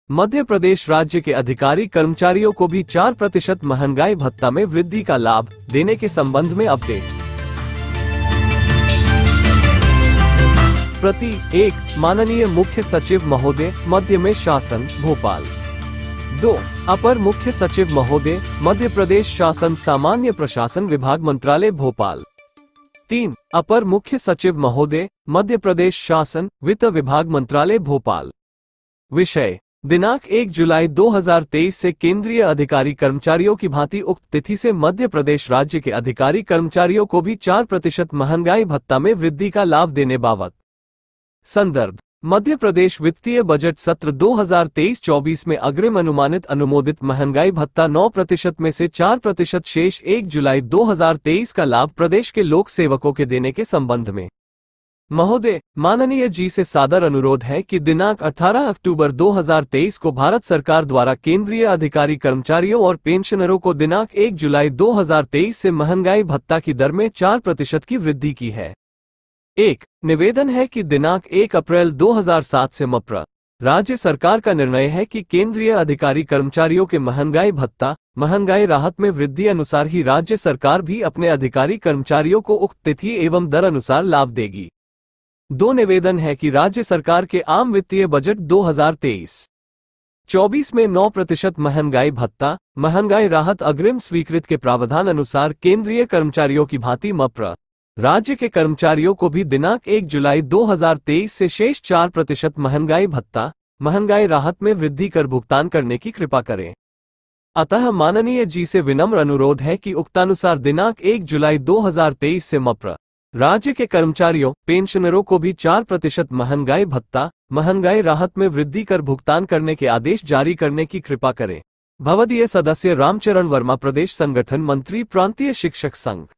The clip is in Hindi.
मध्य प्रदेश राज्य के अधिकारी कर्मचारियों को भी 4% महंगाई भत्ता में वृद्धि का लाभ देने के संबंध में अपडेट। प्रति 1 माननीय मुख्य सचिव महोदय, मध्य में शासन, भोपाल। 2 अपर मुख्य सचिव महोदय, मध्य प्रदेश शासन सामान्य प्रशासन विभाग मंत्रालय, भोपाल। 3 अपर मुख्य सचिव महोदय, मध्य प्रदेश शासन वित्त विभाग मंत्रालय, भोपाल। विषय: दिनांक 1 जुलाई 2023 से केंद्रीय अधिकारी कर्मचारियों की भांति उक्त तिथि से मध्य प्रदेश राज्य के अधिकारी कर्मचारियों को भी 4% महंगाई भत्ता में वृद्धि का लाभ देने बाबत। संदर्भ: मध्य प्रदेश वित्तीय बजट सत्र 2023-24 में अग्रिम अनुमानित अनुमोदित महंगाई भत्ता 9% में से 4% शेष 1 जुलाई 2023 का लाभ प्रदेश के लोक सेवकों के देने के संबंध में महोदय, माननीय जी से सादर अनुरोध है कि दिनांक 18 अक्टूबर 2023 को भारत सरकार द्वारा केंद्रीय अधिकारी कर्मचारियों और पेंशनरों को दिनांक 1 जुलाई 2023 से महंगाई भत्ता की दर में 4% की वृद्धि की है। 1 निवेदन है कि दिनांक 1 अप्रैल 2007 से मप्र. राज्य सरकार का निर्णय है कि केंद्रीय अधिकारी कर्मचारियों के महंगाई भत्ता, महंगाई राहत में वृद्धि अनुसार ही राज्य सरकार भी अपने अधिकारी कर्मचारियों को उक्त तिथि एवं दर अनुसार लाभ देगी। 2 निवेदन है कि राज्य सरकार के आम वित्तीय बजट 2023-24 में 9% महंगाई भत्ता, महंगाई राहत अग्रिम स्वीकृत के प्रावधान अनुसार केंद्रीय कर्मचारियों की भांति मप्र. राज्य के कर्मचारियों को भी दिनांक 1 जुलाई 2023 से शेष 4% महंगाई भत्ता, महंगाई राहत में वृद्धि कर भुगतान करने की कृपा करें। अतः माननीय जी से विनम्र अनुरोध है कि उक्तानुसार दिनांक 1 जुलाई 2023 से मप्र. राज्य के कर्मचारियों, पेंशनरों को भी 4% महंगाई भत्ता, महंगाई राहत में वृद्धि कर भुगतान करने के आदेश जारी करने की कृपा करें। भवदीय सदस्य रामचरण वर्मा, प्रदेश संगठन मंत्री, प्रांतीय शिक्षक संघ।